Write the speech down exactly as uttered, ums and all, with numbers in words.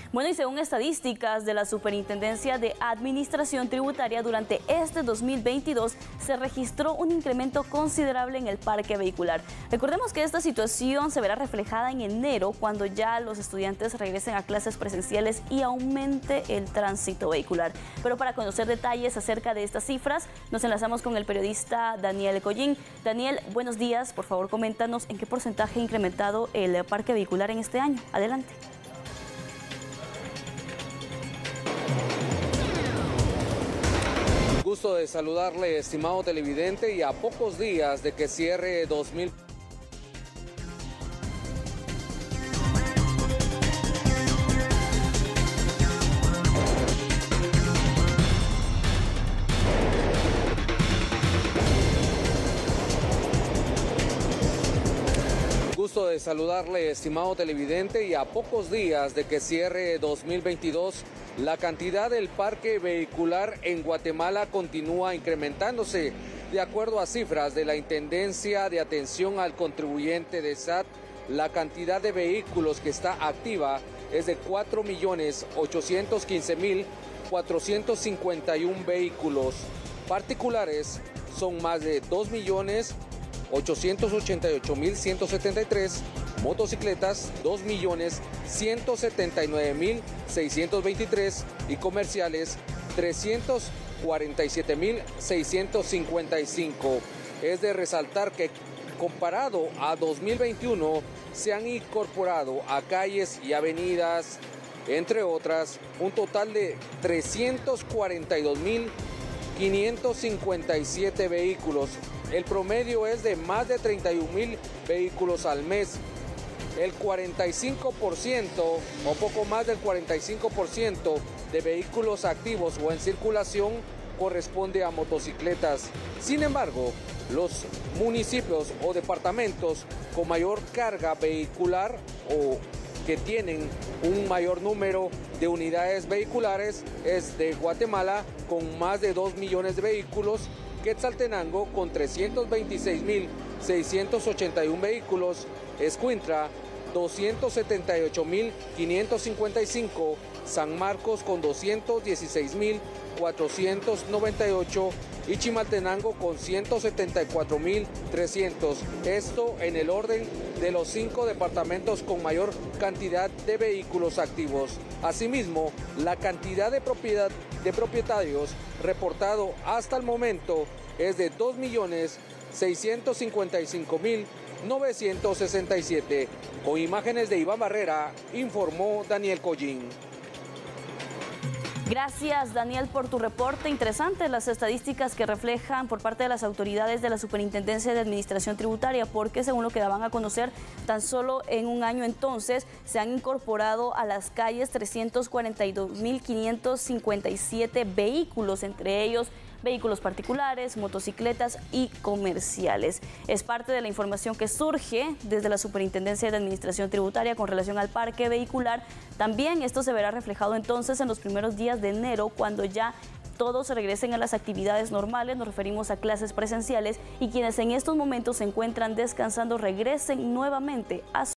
Bueno, y según estadísticas de la Superintendencia de Administración Tributaria, durante este dos mil veintidós se registró un incremento considerable en el parque vehicular. Recordemos que esta situación se verá reflejada en enero, cuando ya los estudiantes regresen a clases presenciales y aumente el tránsito vehicular. Pero para conocer detalles acerca de estas cifras, nos enlazamos con el periodista Daniel Collín. Daniel, buenos días. Por favor, coméntanos en qué porcentaje ha incrementado el parque vehicular en este año. Adelante. Gusto de saludarle, estimado televidente, y a pocos días de que cierre dos mil veintidós. Gusto de saludarle, estimado televidente, y a pocos días de que cierre dos mil veintidós, la cantidad del parque vehicular en Guatemala continúa incrementándose. De acuerdo a cifras de la Intendencia de Atención al Contribuyente de S A T, la cantidad de vehículos que está activa es de cuatro millones ochocientos quince mil cuatrocientos cincuenta y uno vehículos. Particulares son más de dos millones ochocientos ochenta y ocho mil ciento setenta y tres, motocicletas dos millones ciento setenta y nueve mil seiscientos veintitrés y comerciales trescientos cuarenta y siete mil seiscientos cincuenta y cinco. Es de resaltar que comparado a dos mil veintiuno se han incorporado a calles y avenidas, entre otras, un total de trescientos cuarenta y dos mil quinientos cincuenta y siete vehículos. El promedio es de más de treinta y un mil vehículos al mes. El cuarenta y cinco por ciento o poco más del cuarenta y cinco por ciento de vehículos activos o en circulación corresponde a motocicletas. Sin embargo, los municipios o departamentos con mayor carga vehicular o que tienen un mayor número de unidades vehiculares es de Guatemala, con más de dos millones de vehículos, Quetzaltenango con trescientos veintiséis mil seiscientos ochenta y uno vehículos, Escuintla doscientos setenta y ocho mil quinientos cincuenta y cinco, San Marcos con doscientos dieciséis mil cuatrocientos noventa y ocho y Chimaltenango con ciento setenta y cuatro mil trescientos. Esto en el orden de los cinco departamentos con mayor cantidad de vehículos activos. Asimismo, la cantidad de, propiedad, de propietarios reportado hasta el momento es de dos millones seiscientos cincuenta y cinco mil novecientos sesenta y siete. Con imágenes de Iván Barrera, informó Daniel Collín. Gracias, Daniel, por tu reporte. Interesante las estadísticas que reflejan por parte de las autoridades de la Superintendencia de Administración Tributaria, porque según lo que daban a conocer, tan solo en un año entonces se han incorporado a las calles trescientos cuarenta y dos mil quinientos cincuenta y siete vehículos, entre ellos vehículos particulares, motocicletas y comerciales. Es parte de la información que surge desde la Superintendencia de Administración Tributaria con relación al parque vehicular. También esto se verá reflejado entonces en los primeros días de enero, cuando ya todos regresen a las actividades normales. Nos referimos a clases presenciales, y quienes en estos momentos se encuentran descansando regresen nuevamente a su